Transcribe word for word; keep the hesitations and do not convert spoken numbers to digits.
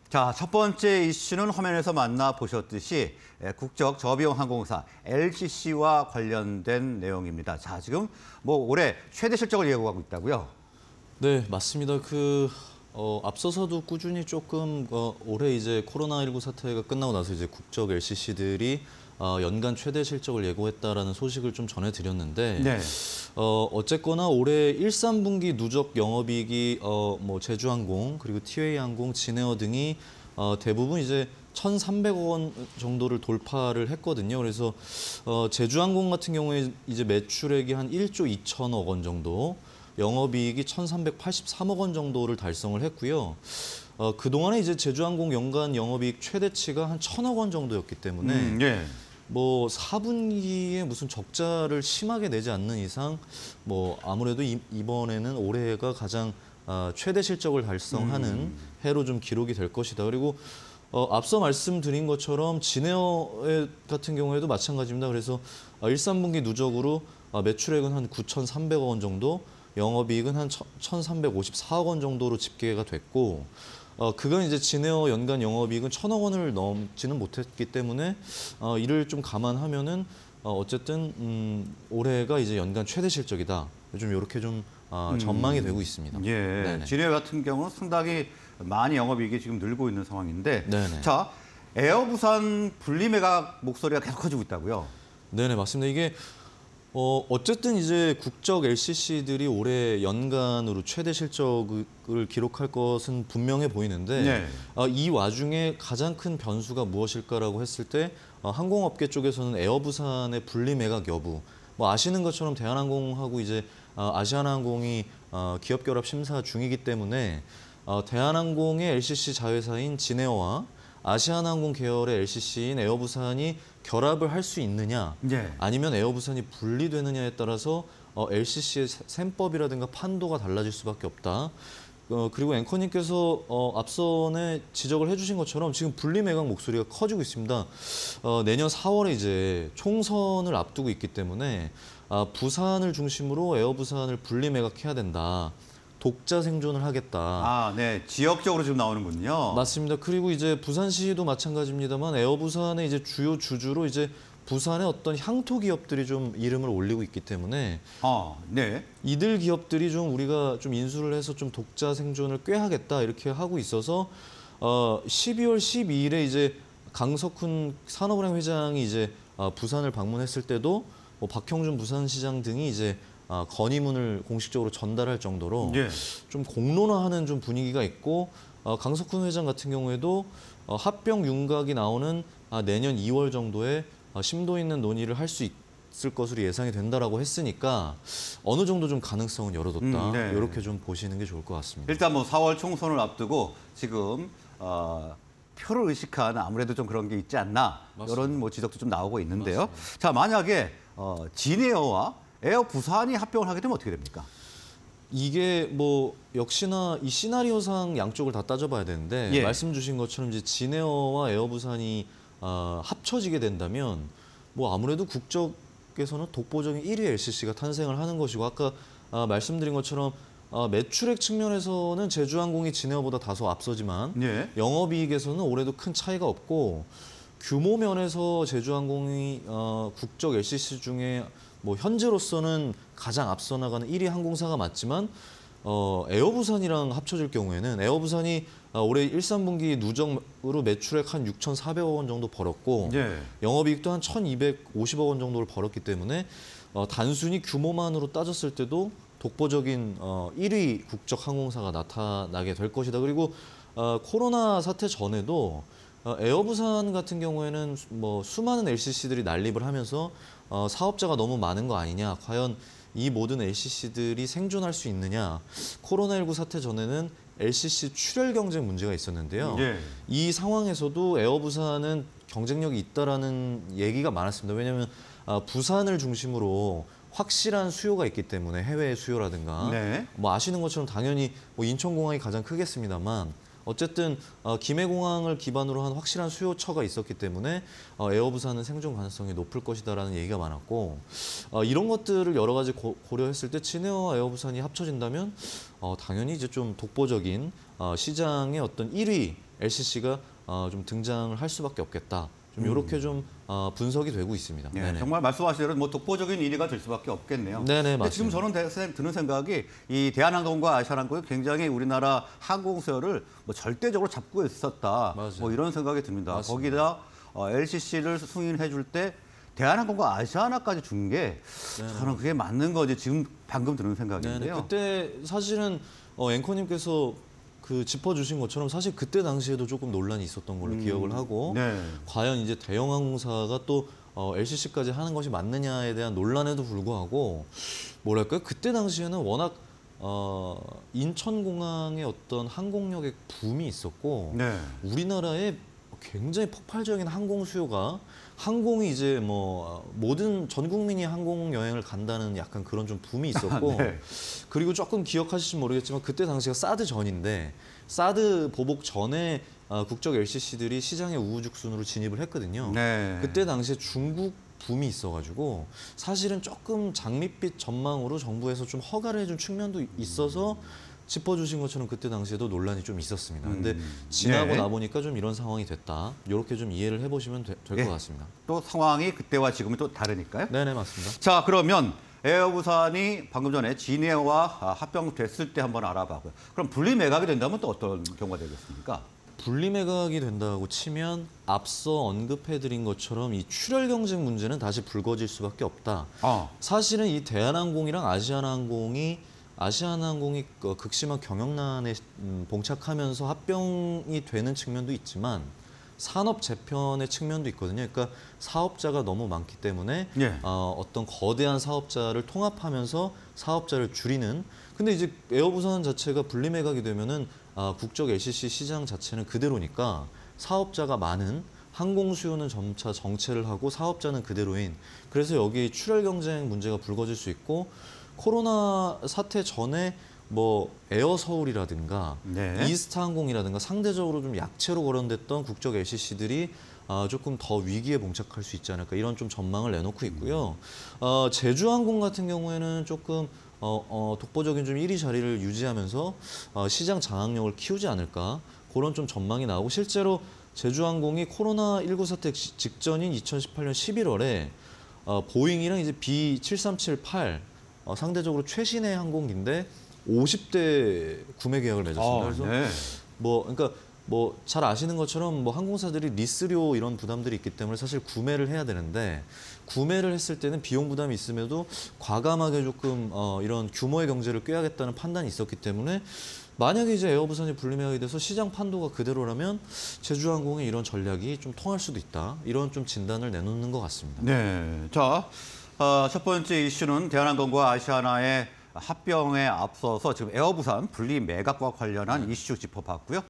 자, 첫 번째 이슈는 화면에서 만나보셨듯이 국적 저비용 항공사 엘씨씨와 관련된 내용입니다. 자, 지금 뭐 올해 최대 실적을 예고하고 있다고요? 네, 맞습니다. 그 어, 앞서서도 꾸준히 조금 어, 올해 이제 코로나십구 사태가 끝나고 나서 이제 국적 엘씨씨들이 어, 연간 최대 실적을 예고했다라는 소식을 좀 전해드렸는데, 네. 어, 어쨌거나 올해 일, 삼 분기 누적 영업이익이 어, 뭐 제주항공 그리고 티웨이항공, 진에어 등이 어, 대부분 이제 천삼백억 원 정도를 돌파를 했거든요. 그래서 어, 제주항공 같은 경우에 이제 매출액이 한 일조 이천억 원 정도, 영업이익이 천삼백팔십삼억 원 정도를 달성을 했고요. 어, 그동안에 이제 제주항공 연간 영업이익 최대치가 한 천억 원 정도였기 때문에 음, 예. 뭐 사 분기에 무슨 적자를 심하게 내지 않는 이상 뭐 아무래도 이, 이번에는 올해가 가장 어, 최대 실적을 달성하는 음. 해로 좀 기록이 될 것이다. 그리고 어, 앞서 말씀드린 것처럼 진에어 같은 경우에도 마찬가지입니다. 그래서 어, 일, 삼 분기 누적으로 어, 매출액은 한 구천삼백억 원 정도, 영업이익은 한 천삼백오십사억 원 정도로 집계가 됐고, 어, 그건 이제 진에어 연간 영업이익은 천억 원을 넘지는 못했기 때문에 어, 이를 좀 감안하면은 어, 어쨌든 음, 올해가 이제 연간 최대 실적이다. 좀 이렇게 좀 어, 전망이 음, 되고 있습니다. 예. 네네. 진에어 같은 경우는 상당히 많이 영업이익이 지금 늘고 있는 상황인데, 네네. 자, 에어부산 분리매각 목소리가 계속 커지고 있다고요? 네네, 맞습니다. 이게 어, 어쨌든 이제 국적 엘씨씨들이 올해 연간으로 최대 실적을 기록할 것은 분명해 보이는데, 네. 어, 이 와중에 가장 큰 변수가 무엇일까라고 했을 때 어, 항공업계 쪽에서는 에어부산의 분리매각 여부, 뭐 아시는 것처럼 대한항공하고 이제 어, 아시아나항공이 어, 기업결합 심사 중이기 때문에 어, 대한항공의 엘씨씨 자회사인 진에어와 아시아나항공 계열의 엘씨씨인 에어부산이 결합을 할 수 있느냐, 네. 아니면 에어부산이 분리되느냐에 따라서 어, 엘씨씨의 셈법이라든가 판도가 달라질 수밖에 없다. 어, 그리고 앵커님께서 어, 앞선에 지적을 해주신 것처럼 지금 분리매각 목소리가 커지고 있습니다. 어, 내년 사월에 이제 총선을 앞두고 있기 때문에 아, 부산을 중심으로 에어부산을 분리매각해야 된다. 독자 생존을 하겠다. 아, 네. 지역적으로 지금 나오는군요. 맞습니다. 그리고 이제 부산시도 마찬가지입니다만 에어부산의 이제 주요 주주로 이제 부산의 어떤 향토 기업들이 좀 이름을 올리고 있기 때문에 아, 네. 이들 기업들이 좀 우리가 좀 인수를 해서 좀 독자 생존을 꾀하겠다 이렇게 하고 있어서 어, 십이월 십이일에 이제 강석훈 산업은행 회장이 이제 어, 부산을 방문했을 때도 뭐 박형준 부산시장 등이 이제 어, 건의문을 공식적으로 전달할 정도로 예. 좀 공론화하는 좀 분위기가 있고, 어, 강석훈 회장 같은 경우에도 어, 합병 윤곽이 나오는 아, 내년 이월 정도에 어, 심도 있는 논의를 할 수 있을 것으로 예상이 된다라고 했으니까 어느 정도 좀 가능성은 열어뒀다. 음, 네. 이렇게 좀 보시는 게 좋을 것 같습니다. 일단 뭐 사월 총선을 앞두고 지금 어, 표를 의식한 아무래도 좀 그런 게 있지 않나, 맞습니다. 이런 뭐 지적도 좀 나오고 있는데요. 맞습니다. 자, 만약에 어, 진에어와 에어 부산이 합병을 하게 되면 어떻게 됩니까? 이게 뭐 역시나 이 시나리오상 양쪽을 다 따져봐야 되는데, 예. 말씀 주신 것처럼 이제 진에어와 에어부산이 어, 합쳐지게 된다면 뭐 아무래도 국적에서는 독보적인 일 위 엘씨씨가 탄생을 하는 것이고, 아까 어, 말씀드린 것처럼 어, 매출액 측면에서는 제주항공이 진에어보다 다소 앞서지만 예. 영업이익에서는 올해도 큰 차이가 없고, 규모 면에서 제주항공이 어, 국적 엘씨씨 중에 뭐 현재로서는 가장 앞서 나가는 일 위 항공사가 맞지만 어, 에어부산이랑 합쳐질 경우에는 에어부산이 어, 올해 일, 삼 분기 누적으로 매출액 한 육천사백억 원 정도 벌었고, 예. 영업이익도 한 천이백오십억 원 정도를 벌었기 때문에 어, 단순히 규모만으로 따졌을 때도 독보적인 어, 일 위 국적 항공사가 나타나게 될 것이다. 그리고 어, 코로나 사태 전에도 어, 에어부산 같은 경우에는 뭐 수많은 엘씨씨들이 난립을 하면서 어, 사업자가 너무 많은 거 아니냐, 과연 이 모든 엘씨씨들이 생존할 수 있느냐, 코로나십구 사태 전에는 엘씨씨 출혈 경쟁 문제가 있었는데요. 예. 이 상황에서도 에어부산은 경쟁력이 있다라는 얘기가 많았습니다. 왜냐하면 아, 부산을 중심으로 확실한 수요가 있기 때문에, 해외 수요라든가 네. 뭐 아시는 것처럼 당연히 뭐 인천공항이 가장 크겠습니다만 어쨌든 어, 김해공항을 기반으로 한 확실한 수요처가 있었기 때문에 어, 에어부산은 생존 가능성이 높을 것이다라는 얘기가 많았고, 어, 이런 것들을 여러 가지 고, 고려했을 때 진에어와 에어부산이 합쳐진다면 어, 당연히 이제 좀 독보적인 어, 시장의 어떤 일 위 엘씨씨가 어, 좀 등장을 할 수밖에 없겠다. 좀 이렇게 좀 어, 분석이 되고 있습니다. 예, 네네. 정말 말씀하신 대로 뭐 독보적인 일 위가 될 수밖에 없겠네요. 네네, 근데 지금 맞습니다. 저는 대- 드는 생각이 이 대한항공과 아시아항공이 굉장히 우리나라 항공 수요를 뭐 절대적으로 잡고 있었다. 맞아요. 뭐 이런 생각이 듭니다. 맞습니다. 거기다 어, 엘씨씨를 승인해 줄 때 대한항공과 아시아나까지 준 게 저는 그게 맞는 거지 지금 방금 드는 네네. 생각인데요. 그때 사실은 어, 앵커님께서 그 짚어주신 것처럼 사실 그때 당시에도 조금 논란이 있었던 걸로 기억을 하고 네. 과연 이제 대형 항공사가 또 어, 엘씨씨까지 하는 것이 맞느냐에 대한 논란에도 불구하고 뭐랄까요? 그때 당시에는 워낙 어, 인천공항의 어떤 항공력의 붐이 있었고 네. 우리나라에 굉장히 폭발적인 항공 수요가 항공이 이제 뭐 모든 전 국민이 항공 여행을 간다는 약간 그런 좀 붐이 있었고 네. 그리고 조금 기억하실지 모르겠지만 그때 당시가 사드 전인데 사드 보복 전에 어, 국적 엘씨씨들이 시장에 우후죽순으로 진입을 했거든요. 네. 그때 당시에 중국 붐이 있어가지고 사실은 조금 장밋빛 전망으로 정부에서 좀 허가를 해준 측면도 있어서 짚어주신 것처럼 그때 당시에도 논란이 좀 있었습니다. 근데 음. 지나고 네. 나 보니까 좀 이런 상황이 됐다. 이렇게 좀 이해를 해보시면 될 것 예. 같습니다. 또 상황이 그때와 지금이 또 다르니까요. 네네 맞습니다. 자, 그러면 에어부산이 방금 전에 진해와 아, 합병됐을 때 한번 알아봐고요. 그럼 분리 매각이 된다면 또 어떤 경우가 되겠습니까? 분리 매각이 된다고 치면 앞서 언급해드린 것처럼 이 출혈 경쟁 문제는 다시 불거질 수밖에 없다. 아, 사실은 이 대한항공이랑 아시아나항공이 아시아나항공이 그 극심한 경영난에 음, 봉착하면서 합병이 되는 측면도 있지만 산업 재편의 측면도 있거든요. 그러니까 사업자가 너무 많기 때문에 예. 어, 어떤 거대한 사업자를 통합하면서 사업자를 줄이는. 근데 이제 에어부산 자체가 분리 매각이 되면은 아, 국적 엘씨씨 시장 자체는 그대로니까 사업자가 많은 항공 수요는 점차 정체를 하고 사업자는 그대로인. 그래서 여기 출혈 경쟁 문제가 불거질 수 있고 코로나 사태 전에 뭐 에어서울이라든가 네. 이스타항공이라든가 상대적으로 좀 약체로 거론됐던 국적 엘씨씨들이 아, 조금 더 위기에 봉착할 수 있지 않을까 이런 좀 전망을 내놓고 있고요. 어, 제주항공 같은 경우에는 조금 어, 어, 독보적인 좀 일 위 자리를 유지하면서 어, 시장 장악력을 키우지 않을까 그런 좀 전망이 나오고 실제로 제주항공이 코로나 십구 사태 시- 직전인 이천십팔 년 십일월에 어, 보잉이랑 이제 비 칠삼칠팔 어, 상대적으로 최신의 항공기인데 오십 대 구매 계약을 맺었습니다. 아, 그래서 네. 뭐 그러니까 뭐 잘 아시는 것처럼 뭐 항공사들이 리스료 이런 부담들이 있기 때문에 사실 구매를 해야 되는데 구매를 했을 때는 비용 부담이 있음에도 과감하게 조금 어, 이런 규모의 경제를 꾀하겠다는 판단이 있었기 때문에 만약에 이제 에어부산이 분리매각이 돼서 시장 판도가 그대로라면 제주항공의 이런 전략이 좀 통할 수도 있다. 이런 좀 진단을 내놓는 것 같습니다. 네. 자, 어, 첫 번째 이슈는 대한항공과 아시아나의 합병에 앞서서 지금 에어부산 분리 매각과 관련한 이슈 짚어봤고요.